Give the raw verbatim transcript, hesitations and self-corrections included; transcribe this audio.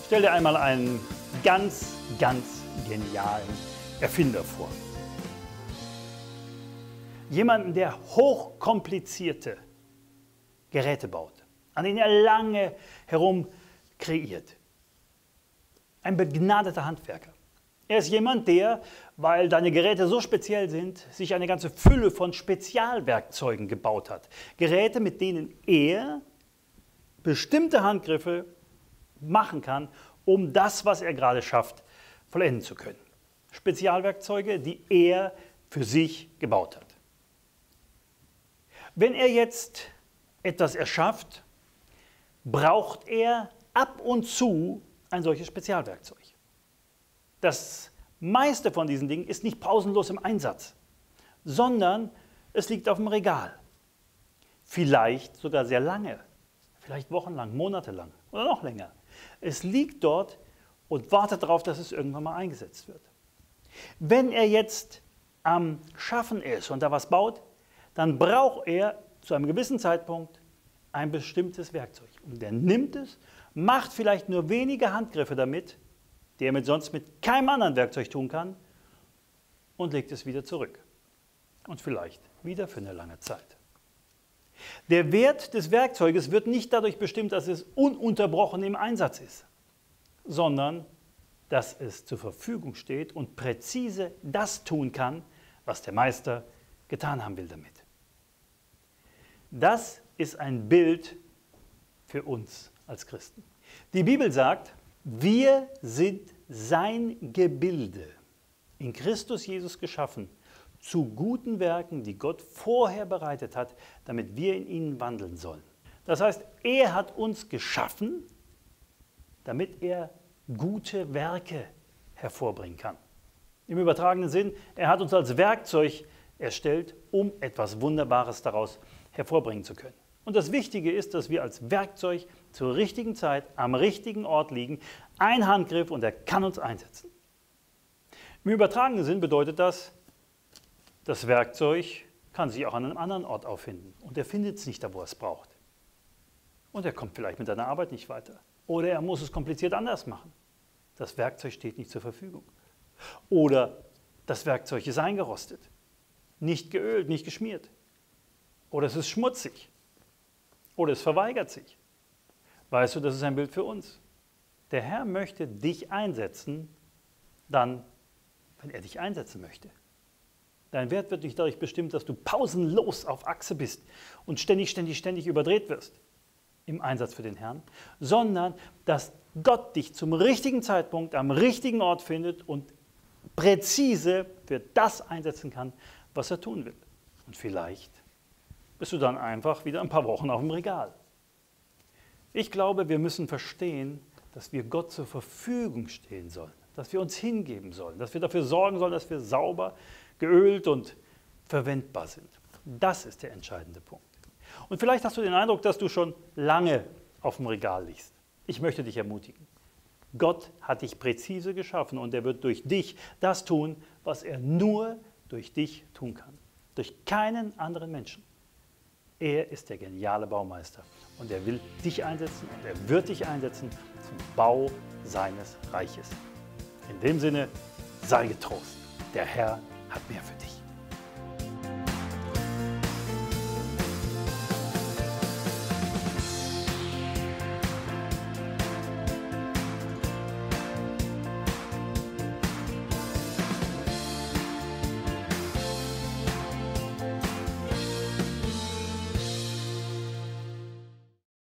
Stell dir einmal einen ganz, ganz genialen Erfinder vor. Jemanden, der hochkomplizierte Geräte baut, an denen er lange herum kreiert. Ein begnadeter Handwerker. Er ist jemand, der, weil deine Geräte so speziell sind, sich eine ganze Fülle von Spezialwerkzeugen gebaut hat. Geräte, mit denen er bestimmte Handgriffe machen kann, um das, was er gerade schafft, vollenden zu können. Spezialwerkzeuge, die er für sich gebaut hat. Wenn er jetzt etwas erschafft, braucht er ab und zu ein solches Spezialwerkzeug. Das meiste von diesen Dingen ist nicht pausenlos im Einsatz, sondern es liegt auf dem Regal. Vielleicht sogar sehr lange, vielleicht wochenlang, monatelang oder noch länger. Es liegt dort und wartet darauf, dass es irgendwann mal eingesetzt wird. Wenn er jetzt am Schaffen ist und da was baut, dann braucht er zu einem gewissen Zeitpunkt ein bestimmtes Werkzeug. Und er nimmt es, macht vielleicht nur wenige Handgriffe damit, die er mit sonst mit keinem anderen Werkzeug tun kann, und legt es wieder zurück. Und vielleicht wieder für eine lange Zeit. Der Wert des Werkzeuges wird nicht dadurch bestimmt, dass es ununterbrochen im Einsatz ist, sondern dass es zur Verfügung steht und präzise das tun kann, was der Meister getan haben will damit. Das ist ein Bild für uns als Christen. Die Bibel sagt, wir sind sein Gebilde, in Christus Jesus geschaffen, zu guten Werken, die Gott vorher bereitet hat, damit wir in ihnen wandeln sollen. Das heißt, er hat uns geschaffen, damit er gute Werke hervorbringen kann. Im übertragenen Sinn, er hat uns als Werkzeug erstellt, um etwas Wunderbares daraus hervorbringen zu können. Und das Wichtige ist, dass wir als Werkzeug zur richtigen Zeit am richtigen Ort liegen. Ein Handgriff und er kann uns einsetzen. Im übertragenen Sinn bedeutet das, das Werkzeug kann sich auch an einem anderen Ort auffinden. Und er findet es nicht da, wo er es braucht. Und er kommt vielleicht mit seiner Arbeit nicht weiter. Oder er muss es kompliziert anders machen. Das Werkzeug steht nicht zur Verfügung. Oder das Werkzeug ist eingerostet, nicht geölt, nicht geschmiert. Oder es ist schmutzig. Oder es verweigert sich. Weißt du, das ist ein Bild für uns. Der Herr möchte dich einsetzen, dann, wenn er dich einsetzen möchte. Dein Wert wird nicht dadurch bestimmt, dass du pausenlos auf Achse bist und ständig, ständig, ständig überdreht wirst im Einsatz für den Herrn, sondern dass Gott dich zum richtigen Zeitpunkt am richtigen Ort findet und präzise für das einsetzen kann, was er tun will. Und vielleicht bist du dann einfach wieder ein paar Wochen auf dem Regal. Ich glaube, wir müssen verstehen, dass wir Gott zur Verfügung stehen sollen, dass wir uns hingeben sollen, dass wir dafür sorgen sollen, dass wir sauber, geölt und verwendbar sind. Das ist der entscheidende Punkt. Und vielleicht hast du den Eindruck, dass du schon lange auf dem Regal liegst. Ich möchte dich ermutigen. Gott hat dich präzise geschaffen und er wird durch dich das tun, was er nur durch dich tun kann. Durch keinen anderen Menschen. Er ist der geniale Baumeister und er will dich einsetzen und er wird dich einsetzen zum Bau seines Reiches. In dem Sinne, sei getrost, der Herr hat mehr für dich.